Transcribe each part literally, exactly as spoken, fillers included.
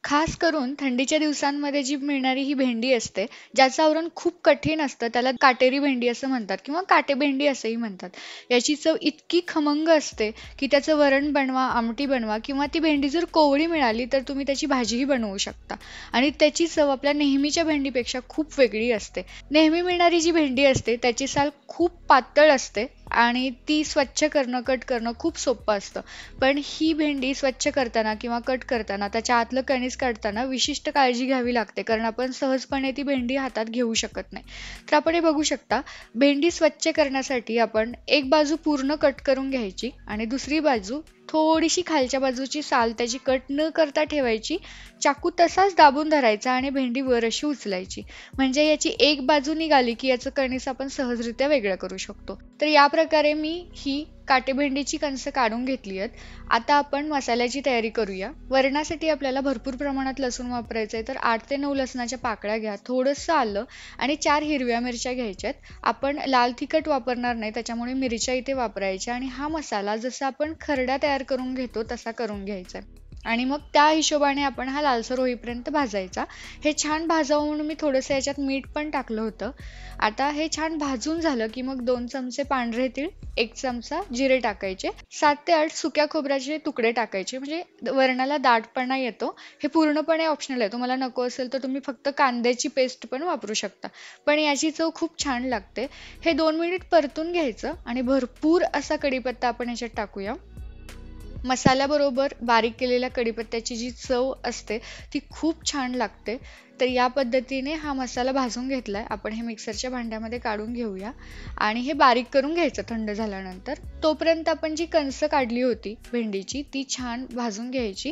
खास करून थंडीच्या दिवसांमध्ये जी मिळणारी ही भेंडी असते, ज्याचं आवरण खूप कठीण असतं, त्याला काटेरी भेंडी असं म्हणतात किंवा काटेभेंडी असंही म्हणतात. याची चव इतकी खमंग असते, की त्याचं वरण बनवा, आमटी बनवा किंवा ती भेंडी जर कोवळी मिळाली, तर तुम्ही त्याची भाजीही बनवू शकता आणि त्याची चव आपल्या नेहमीच्या भेंडीपेक्षा खूप वेगळी असते. नेहमी मिळणारी जी भेंडी असते, त्याची साल खूप पातळ असते आणि ती स्वच्छ करणं, कट करणं खूप सोपं असतं. पण ही भेंडी स्वच्छ करताना किंवा कट करताना त्याच्या आतलं कणीस काढताना विशिष्ट काळजी घ्यावी लागते, कारण आपण सहजपणे ती भेंडी हातात घेऊ शकत नाही. तर आपण हे बघू शकता, भेंडी स्वच्छ करण्यासाठी आपण एक बाजू पूर्ण कट करून घ्यायची आणि दुसरी बाजू थोडीशी खालच्या बाजूची साल त्याची कट न करता ठेवायची. चाकू तसाच दाबून धरायचा आणि भेंडी वर अशी उचलायची. म्हणजे याची एक बाजू निघाली की याचं कणीस आपण सहजरित्या वेगळं करू शकतो. तर या प्रकारे मी ही काटेभेंडीची कणसं काढून घेतली आहेत. आता आपण मसाल्याची तयारी करूया. वरणासाठी आपल्याला भरपूर प्रमाणात लसूण वापरायचं आहे, तर आठ ते नऊ लसणाच्या पाकळ्या घ्या, थोडंसं आलं आणि चार हिरव्या मिरच्या घ्यायच्यात. आपण लाल तिखट वापरणार नाही, त्याच्यामुळे मिरच्या इथे वापरायच्या आणि हा मसाला जसा आपण खरडा तयार करून घेतो तसा करून घ्यायचा आहे. आणि मग त्या हिशोबाने आपण हा लालसर होईपर्यंत भाजायचा. हे छान भाजावं म्हणून मी थोडंसं याच्यात मीठ पण टाकलं होतं. आता हे छान भाजून झालं की मग दोन चमचे पांढरे तीळ, एक चमचा जिरे टाकायचे, सात ते आठ सुक्या खोबऱ्याचे तुकडे टाकायचे, म्हणजे वरणाला दाटपणा येतो. हे पूर्णपणे ऑप्शनल आहे, तुम्हाला नको असेल तर तुम्ही फक्त कांद्याची पेस्ट पण वापरू शकता, पण याची चव खूप छान लागते. हे दोन मिनिट परतून घ्यायचं आणि भरपूर असा कढीपत्ता आपण याच्यात टाकूया. मसाल्याबरोबर बारीक केलेल्या कढीपत्त्याची जी चव असते ती खूप छान लागते. तर या पद्धतीने हा मसाला भाजून घेतलाय आपण. हे मिक्सरच्या भांड्यामध्ये काढून घेऊया आणि हे बारीक करून घ्यायचं थंड झाल्यानंतर. तोपर्यंत आपण जी कणसं काढली होती भेंडीची ती छान भाजून घ्यायची.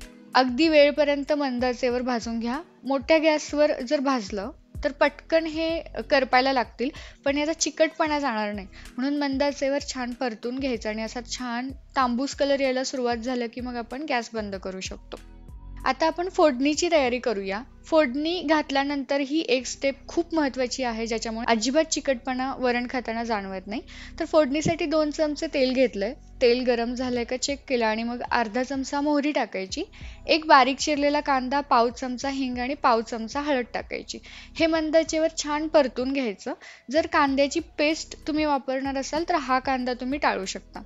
अगदी वेळपर्यंत मंद आचेवर भाजून घ्या. मोठ्या गॅसवर जर भाजलं तर पटकन हे करपायला लागतील, पण याचा चिकटपणा जाणार नाही, म्हणून मंद आचेवर छान परतून घ्यायचं आणि असा छान तांबूस कलर यायला सुरुवात झालं की मग आपण गॅस बंद करू शकतो. आता आपण फोडणीची तयारी करूया. फोडणी घातल्यानंतर ही एक स्टेप खूप महत्त्वाची आहे, ज्याच्यामुळे अजिबात चिकटपणा वरण खाताना जाणवत नाही. तर फोडणीसाठी दोन चमचे तेल घेतलंय. तेल गरम झालंय का चेक केलं आणि मग अर्धा चमचा मोहरी टाकायची. एक बारीक चिरलेला कांदा, पाव चमचा हिंग आणि पाव चमचा हळद टाकायची. हे मंद आचेवर छान परतून घ्यायचं. जर कांद्याची पेस्ट तुम्ही वापरणार असाल तर हा कांदा तुम्ही टाळू शकता.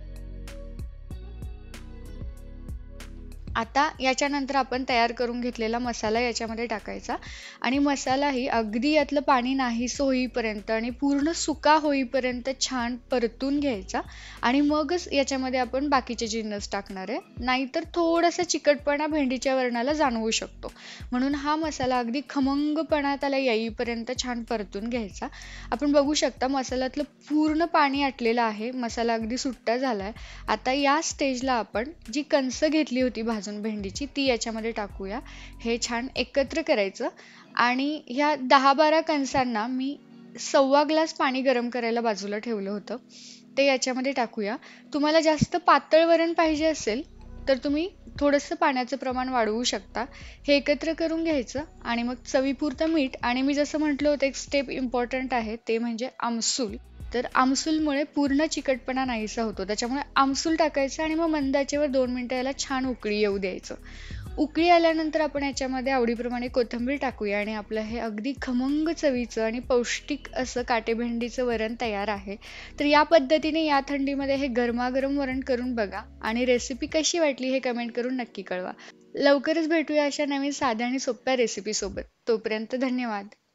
आता याच्यानंतर आपण तयार करून घेतलेला मसाला याच्यामध्ये टाकायचा आणि मसालाही अगदी यातलं पाणी नाहीसं होईपर्यंत आणि पूर्ण सुका होईपर्यंत छान परतून घ्यायचा आणि मगच याच्यामध्ये आपण बाकीचे जिन्नस टाकणार आहे. नाहीतर थोडासा चिकटपणा भेंडीच्या वरणाला जाणवू शकतो, म्हणून हा मसाला अगदी खमंगपणा त्याला येईपर्यंत छान परतून घ्यायचा. आपण बघू शकता मसाल्यातलं पूर्ण पाणी आटलेलं आहे, मसाला अगदी सुट्टा झालाय. आता या स्टेजला आपण जी कणसं घेतली होती भाजून भेंडीची ती याच्यामध्ये टाकूया. हे छान एकत्र करायचं आणि ह्या दहा बारा कणसांना मी सव्वा ग्लास पाणी गरम करायला बाजूला ठेवलं होतं, ते याच्यामध्ये टाकूया. तुम्हाला जास्त पातळ वरण पाहिजे असेल तर तुम्ही थोडंसं पाण्याचं प्रमाण वाढवू शकता. हे एकत्र करून घ्यायचं आणि मग चवीपुरतं मीठ आणि मी जसं म्हटलं होतं एक स्टेप इम्पॉर्टंट आहे ते म्हणजे आमसूल. तर आमसूलमुळे पूर्ण चिकटपणा नाहीसा होतो, त्याच्यामुळे आमसूल टाकायचं आणि मग मंद आचेवर दोन मिनिटं याला छान उकळी येऊ द्यायचं. उकळी आल्यानंतर आपण याच्यामध्ये आवडीप्रमाणे कोथिंबीर टाकूया आणि आपलं हे अगदी खमंग चवीचं आणि पौष्टिक असं काटेभेंडीचं वरण तयार आहे. तर या पद्धतीने या थंडीमध्ये हे गरमागरम वरण करून बघा आणि रेसिपी कशी वाटली हे कमेंट करून नक्की कळवा. लवकरच भेटूया अशा नवीन साध्या आणि सोप्या रेसिपी सोबत. तोपर्यंत धन्यवाद.